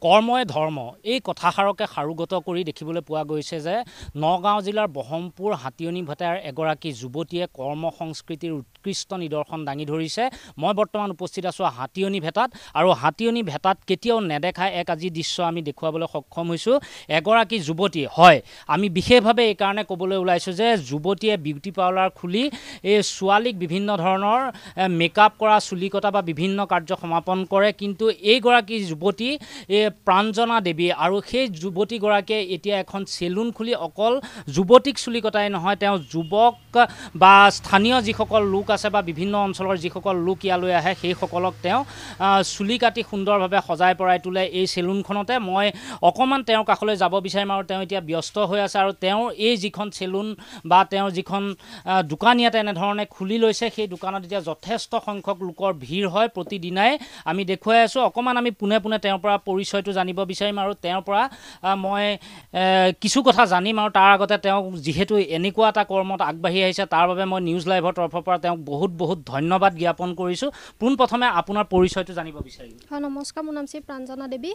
কৰ্মই ধৰ্ম এই কথাষাৰকে সাৰোগত কৰি দেখিবলৈ পোৱা গৈছে যে নগাঁও জিলাৰ বহমপুৰ হাতীয়নি ভেটাৰ এগৰাকী যুৱতীয়ে কৰ্ম সংস্কৃতিৰ উৎকৃষ্ট নিদৰ্শন দাঙি ধৰিছে। মই বৰ্তমান উপস্থিত আছোঁ হাতীয়নি ভেটাত আৰু হাতীয়নি ভেটাত কেতিয়াও নেদেখা এক আজি দৃশ্য আমি দেখুৱাবলৈ সক্ষম হৈছোঁ। এগৰাকী যুৱতী হয়, আমি বিশেষভাৱে এইকাৰণে ক'বলৈ ওলাইছোঁ যে যুৱতীয়ে বিউটি পাৰ্লাৰ খুলি এই ছোৱালীক বিভিন্ন ধৰণৰ মেকআপ কৰা, চুলি কটা বা বিভিন্ন কাৰ্য সমাপন কৰে। কিন্তু এইগৰাকী যুৱতী প্ৰাঞ্জনা দেৱী আৰু সেই যুৱতীগৰাকীয়ে এতিয়া এখন চেলুন খুলি অকল যুৱতীক চুলি কটাই নহয়, তেওঁ যুৱক বা স্থানীয় যিসকল লোক আছে বা বিভিন্ন অঞ্চলৰ যিসকল লোক ইয়ালৈ আহে সেইসকলক তেওঁ চুলি কাটি সুন্দৰভাৱে সজাই পৰাই তোলে এই চেলুনখনতে। মই অকণমান তেওঁৰ কাষলৈ যাব বিচাৰিম আৰু তেওঁ এতিয়া ব্যস্ত হৈ আছে আৰু তেওঁৰ এই যিখন চেলুন বা তেওঁৰ যিখন দোকান ইয়াতে এনেধৰণে খুলি লৈছে সেই দোকানত এতিয়া যথেষ্ট সংখ্যক লোকৰ ভিৰ হয় প্ৰতিদিনাই আমি দেখুৱাই আছোঁ। অকণমান আমি পোনে পোনে তেওঁৰ পৰা পৰিচয়টো জানিব বিচাৰিম আৰু তেওঁৰ পৰা মই কিছু কথা জানিম আৰু তাৰ আগতে তেওঁক যিহেতু এনেকুৱা এটা কৰ্মত আগবাঢ়ি আহিছে তাৰ বাবে মই নিউজ লাইভৰ তৰফৰ পৰা তেওঁক বহুত বহুত ধন্যবাদ জ্ঞাপন কৰিছোঁ। পোনপ্ৰথমে আপোনাৰ পৰিচয়টো জানিব বিচাৰিম। হয়, নমস্কাৰ, মোৰ নাম শ্ৰী প্ৰাঞ্জনা দেৱী।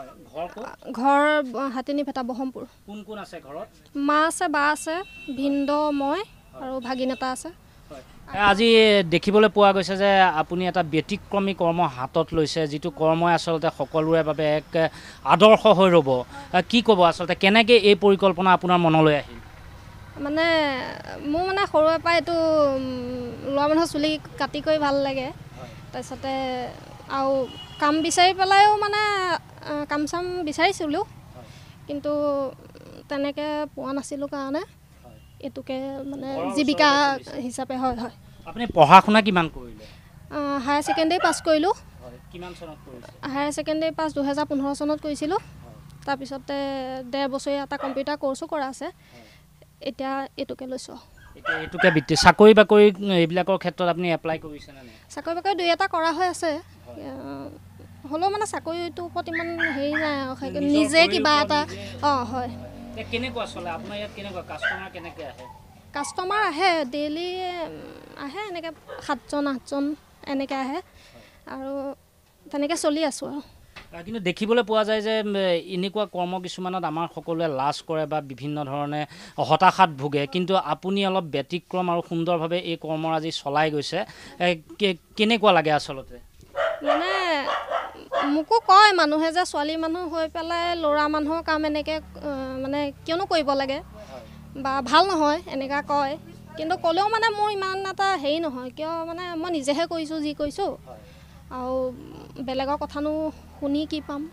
ঘৰ হাতীয়নি ভেটা বহমপুৰ। কোন কোন আছে ঘৰত? মা আছে, বা আছে, ভিনদেউ, মই আৰু ভাগিন এটা আছে। আজি দেখিবলৈ পোৱা গৈছে যে আপুনি এটা ব্যতিক্ৰমী কৰ্ম হাতত লৈছে, যিটো কৰ্মই আচলতে সকলোৰে বাবে এক আদৰ্শ হৈ ৰ'ব। কি ক'ব আচলতে, কেনেকৈ এই পৰিকল্পনা আপোনাৰ মনলৈ আহিল? মানে মোৰ মানে সৰুৰে পৰা এইটো ল'ৰা মানুহৰ চুলি কাটি কৰি ভাল লাগে। তাৰপিছতে আৰু কাম বিচাৰি পেলাইও মানে কাম চাম বিচাৰিছিলোঁ, কিন্তু তেনেকৈ পোৱা নাছিলোঁ কাৰণে এইটোকে মানে জীৱিকা হিচাপে। হয় হয়। আপুনি পঢ়া শুনা কিমান কৰিলে? হায়াৰ ছেকেণ্ডেৰী পাছ কৰিলোঁ। কিমান চনত কৰিছে? হায়াৰ ছেকেণ্ডেৰী পাছ 2015 চনত কৰিছিলোঁ। তাৰপিছতে 1.5 বছৰীয়া এটা কম্পিউটাৰ কৰ্চো কৰা আছে। এতিয়া এইটোকে লৈছোঁ। এতিয়া এইটোকে বৃত্তি, চাকৰি বাকৰি এইবিলাকৰ ক্ষেত্ৰত আপুনি এপ্লাই কৰিছেনে নাই? চাকৰি বাকৰি 2-এটা কৰা হৈ আছে, হ'লেও মানে চাকৰিটোৰ ওপৰত ইমান হেৰি নাই আৰু নিজে কিবা এটা। হয়। কেনেকুৱা চলে আপোনাৰ ইয়াত? কেনেকুৱা কাষ্টমাৰ কেনেকৈ আহে? কাষ্টমাৰ আহে, ডেইলি আহে এনেকৈ 7জন-8জন এনেকৈ আহে আৰু তেনেকৈ চলি আছোঁ আৰু। কিন্তু দেখিবলৈ পোৱা যায় যে এনেকুৱা কৰ্ম কিছুমানত আমাৰ সকলোৱে লাজ কৰে বা বিভিন্ন ধৰণে হতাশাত ভোগে, কিন্তু আপুনি অলপ ব্যতিক্ৰম আৰু সুন্দৰভাৱে এই কৰ্ম আজি চলাই গৈছে। কেনেকুৱা লাগে আচলতে? মানে মোকো কয় মানুহে যে ছোৱালী মানুহ হৈ পেলাই ল'ৰা মানুহৰ কাম এনেকৈ মানে কিয়নো কৰিব লাগে বা ভাল নহয় এনেকুৱা কয়, কিন্তু ক'লেও মানে মোৰ ইমান এটা হেৰি নহয়, কিয় মানে মই নিজেহে কৰিছোঁ যি কৰিছোঁ আৰু বেলেগৰ কথানো শুনি কি পাম।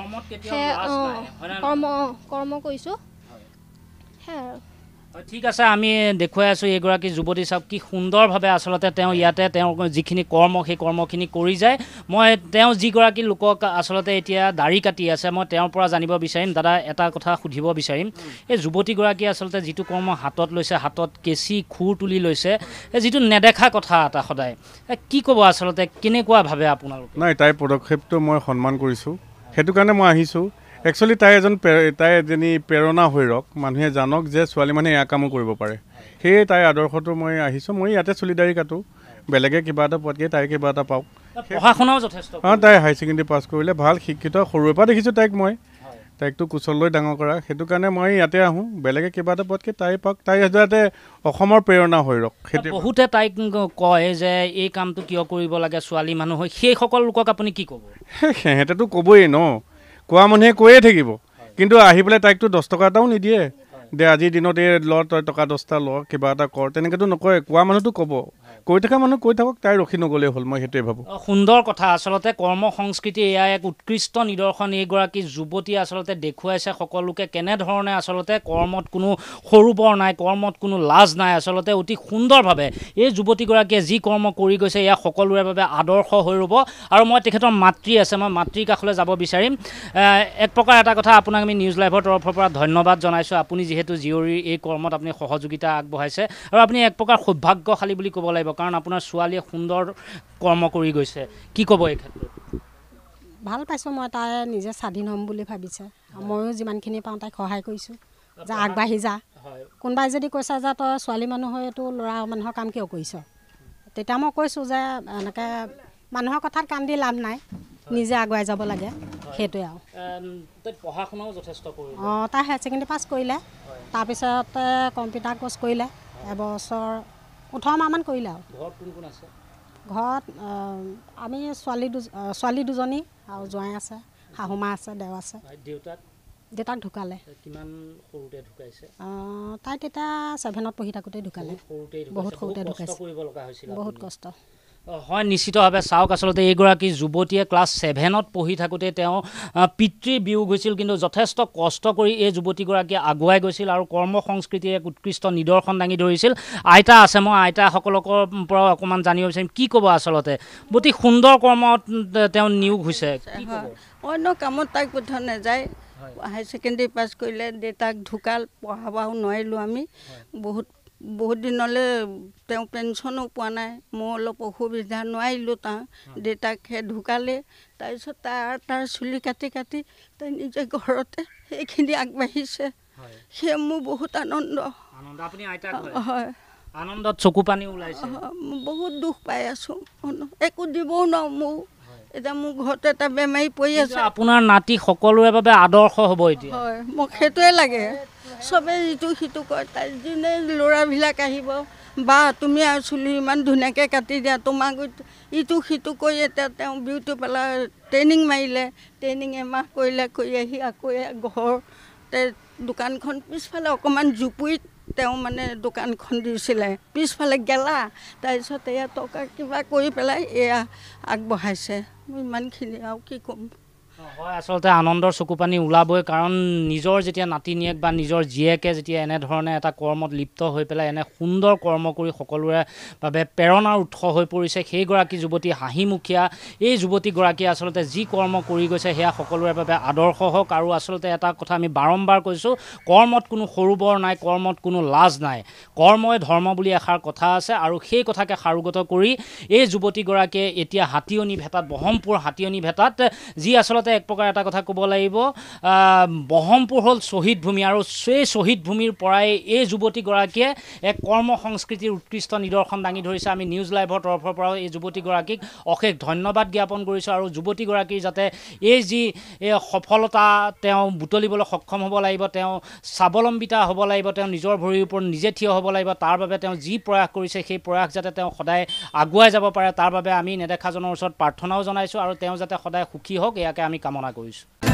কৰ্ম কৰিছোঁ সেয়াই আৰু। ঠিক আছে, আমি দেখুৱাই আছোঁ এগৰাকী যুৱতী। চাওক কি সুন্দৰভাৱে আচলতে তেওঁ ইয়াতে তেওঁ যিখিনি কৰ্ম সেই কৰ্মখিনি কৰি যায়। মই তেওঁ যিগৰাকী লোকক আচলতে এতিয়া দাড়ি কাটি আছে, মই তেওঁৰ পৰা জানিব বিচাৰিম। দাদা, এটা কথা সুধিব বিচাৰিম, এই যুৱতীগৰাকীয়ে আচলতে যিটো কৰ্ম হাতত লৈছে, হাতত কেঁচি খুৰ তুলি লৈছে, যিটো নেদেখা কথা এটা সদায়, কি ক'ব আচলতে, কেনেকুৱা ভাবে আপোনালোকে? নাই, তাইৰ পদক্ষেপটো মই সন্মান কৰিছোঁ, সেইটো কাৰণে মই আহিছোঁ। একচুৱেলি তাই এজনী প্ৰেৰণা হৈ ৰওক, মানুহে জানক যে ছোৱালী মানুহে এয়া কামো কৰিব পাৰে। সেয়ে তাইৰ আদৰ্শটো মই আহিছোঁ। মই ইয়াতে চুলি দাড়ি কাটোঁ, বেলেগে কিবা এটা পোৱাতকৈ তাই কিবা এটা পাওক। পঢ়া শুনাও যথেষ্ট। তাই হায়াৰ ছেকেণ্ডেৰী পাছ কৰিলে, ভাল শিক্ষিত। সৰুৰে পৰা দেখিছোঁ তাইকতো কোচত লৈ ডাঙৰ কৰা, সেইটো কাৰণে মই ইয়াতে আহোঁ। বেলেগে কিবা এটা পোৱাতকৈ তাই পাওক, তাই যাতে অসমৰ প্ৰেৰণা হৈ ৰওক। সেইটো বহুতে তাইক কয় যে এই কামটো কিয় কৰিব লাগে ছোৱালী মানুহ হৈ, সেইসকল লোকক আপুনি কি ক'ব? সিহঁতেতো ক'বই ন, কোৱা মানুহে কৈয়ে থাকিব, কিন্তু আহি পেলাই তাইকতো 10 টকা এটাও নিদিয়ে দে আজিৰ দিনত এই ল, তই টকা 10টা ল, কিবা এটা কৰ, তেনেকৈতো নকয়। কোৱা মানুহটো ক'ব, কৈ থকা মানুহ কৈ থাকক, তাই ৰখি নগ'লেই হ'ল, মই সেইটোৱে ভাবোঁ। সুন্দৰ কথা। আচলতে কৰ্ম সংস্কৃতি এয়া এক উৎকৃষ্ট নিদৰ্শন। এইগৰাকী যুৱতীয়ে আচলতে দেখুৱাইছে সকলোকে কেনেধৰণে আচলতে কৰ্মত কোনো সৰু বৰ নাই, কৰ্মত কোনো লাজ নাই। আচলতে অতি সুন্দৰভাৱে এই যুৱতীগৰাকীয়ে যি কৰ্ম কৰি গৈছে এয়া সকলোৰে বাবে আদৰ্শ হৈ ৰ'ব। আৰু মই তেখেতৰ মাতৃ আছে, মই মাতৃৰ কাষলৈ যাব বিচাৰিম। এক প্ৰকাৰ এটা কথা আপোনাক আমি নিউজ লাইভৰ তৰফৰ পৰা ধন্যবাদ জনাইছোঁ। আপুনি যিহেতু জীয়ৰীৰ এই কৰ্মত আপুনি সহযোগিতা আগবঢ়াইছে আৰু আপুনি এক প্ৰকাৰ সৌভাগ্যশালী বুলি ক'ব লাগিব, কাৰণ আপোনাৰ ছোৱালীয়ে সুন্দৰ কৰ্ম কৰি গৈছে। কি ক'ব এই ক্ষেত্ৰত? ভাল পাইছোঁ মই, তাই নিজে স্বাধীন হ'ম বুলি ভাবিছে। ময়ো যিমানখিনি পাওঁ তাইক সহায় কৰিছোঁ যে আগবাঢ়ি যা। কোনোবাই যদি কৈছে যে তই ছোৱালী মানুহ হৈ এইটো ল'ৰা মানুহৰ কাম কিয় কৰিছ, তেতিয়া মই কৈছোঁ যে এনেকৈ মানুহৰ কথাত কাণ দি লাভ নাই, নিজে আগুৱাই যাব লাগে। সেইটোৱে আৰু পঢ়া শুনাও যথেষ্ট কৰিলে অঁ তাই হায়াৰ ছেকেণ্ডেৰী পাছ কৰিলে তাৰপিছতে কম্পিউটাৰ কোৰ্চ কৰিলে এবছৰ 18 মাহমান কৰিলে আৰু ঘৰত কোন কোন আছে ঘৰত আমি ছোৱালী দুজনী আৰু জোঁৱাই আছে শাহুমা আছে দেও আছে দেউতাক ঢুকালে কিমান সৰুতে ঢুকাইছে তাই তেতিয়া 7ত পঢ়ি থাকোঁতেই ঢুকালে বহুত সৰুতে ঢুকাইছে বহুত কষ্ট হয় নিশ্চিতভাৱে চাওক আচলতে এইগৰাকী যুৱতীয়ে ক্লাছ 7ত পঢ়ি থাকোঁতে তেওঁ পিতৃৰ বিয়োগ হৈছিল কিন্তু যথেষ্ট কষ্ট কৰি এই যুৱতীগৰাকীয়ে আগুৱাই গৈছিল আৰু কৰ্ম সংস্কৃতিৰ এক উৎকৃষ্ট নিদৰ্শন দাঙি ধৰিছিল আইতা আছে মই আইতাসকলৰ পৰা অকণমান জানিব বিচাৰিম কি ক'ব আচলতে অতি সুন্দৰ কৰ্মত তেওঁ নিয়োগ হৈছে অন্য কামত তাইক পঠোৱা নাযায় হায়াৰ ছেকেণ্ডেৰী পাছ কৰিলে দেউতাক ঢুকাল পঢ়াবও নোৱাৰিলোঁ আমি বহুত দিনলৈ তেওঁ পেঞ্চনো পোৱা নাই মই অলপ অসুবিধা নোৱাৰিলোঁ দেউতাক সেই ঢুকালে তাৰপিছত তাৰ চুলি কাটি তাই নিজে ঘৰতে সেইখিনি আগবাঢ়িছে সেয়ে মোৰ বহুত আনন্দ হয় আনন্দত চকু পানী ওলাইছে বহুত দুখ পাই আছোঁ একো দিবও নোৱাৰোঁ মোক এতিয়া মোৰ ঘৰতে এটা বেমাৰী পৰি আছে আপোনাৰ নাতি সকলোৰে বাবে আদৰ্শ হ'ব এতিয়া হয় মোক সেইটোৱে লাগে চবেই ইটো সিটো কয় তাই যোনে ল'ৰাবিলাক আহিব বা তুমি আৰু চুলি ইমান ধুনীয়াকৈ কাটি দিয়া তোমাক ইটো সিটো কৰি এতিয়া তেওঁ বিউটি পাৰ্লাৰ ট্ৰেইনিং মাৰিলে ট্ৰেইনিং এমাহ কৰি আহি আকৌ ঘৰতে দোকানখন পিছফালে অকণমান জুপুৰিত তেওঁ মানে দোকানখন দিছিলে পিছফালে গেলা তাৰপিছত এয়া টকা কিবা কৰি পেলাই এয়া আগবঢ়াইছে ইমানখিনি আৰু কি ক'ম হয় আচলতে আনন্দৰ চকুপানী ওলাবই কাৰণ নিজৰ যেতিয়া নাতিনীয়েক বা নিজৰ জীয়েকে যেতিয়া এনেধৰণে এটা কৰ্মত লিপ্ত হৈ পেলাই এনে সুন্দৰ কৰ্ম কৰি সকলোৰে বাবে প্ৰেৰণাৰ উৎস হৈ পৰিছে সেইগৰাকী যুৱতী হাঁহিমুখীয়া এই যুৱতীগৰাকীয়ে আচলতে যি কৰ্ম কৰি গৈছে সেয়া সকলোৰে বাবে আদৰ্শ হওক আৰু আচলতে এটা কথা আমি বাৰম্বাৰ কৈছোঁ কৰ্মত কোনো সৰু বৰ নাই কৰ্মত কোনো লাজ নাই কৰ্মই ধৰ্ম বুলি এষাৰ কথা আছে আৰু সেই কথাকে সাৰোগত কৰি এই যুৱতীগৰাকীয়ে এতিয়া হাতীয়নি ভেটাত ব্ৰহ্মপুৰ হাতীয়নি ভেটাত যি আচলতে এক প্ৰকাৰ এটা কথা ক'ব লাগিব ব্ৰহ্মপুৰ হ'ল শ্বহীদ ভূমি আৰু সেই শ্বহীদ ভূমিৰ পৰাই এই যুৱতীগৰাকীয়ে এক কৰ্ম সংস্কৃতিৰ উৎকৃষ্ট নিদৰ্শন দাঙি ধৰিছে আমি নিউজ লাইভৰ তৰফৰ পৰাও এই যুৱতীগৰাকীক অশেষ ধন্যবাদ জ্ঞাপন কৰিছোঁ আৰু যুৱতীগৰাকীৰ যাতে এই যি সফলতা তেওঁ বুটলিবলৈ সক্ষম হ'ব লাগিব তেওঁ স্বাৱলম্বিতা হ'ব লাগিব তেওঁ নিজৰ ভৰিৰ ওপৰত নিজে থিয় হ'ব লাগিব তাৰ বাবে তেওঁ যি প্ৰয়াস কৰিছে সেই প্ৰয়াস যাতে তেওঁ সদায় আগুৱাই যাব পাৰে তাৰ বাবে আমি নেদেখাজনৰ ওচৰত প্ৰাৰ্থনাও জনাইছোঁ আৰু তেওঁ যাতে সদায় সুখী হওক ইয়াকে আমি কামনা কৰিছোঁ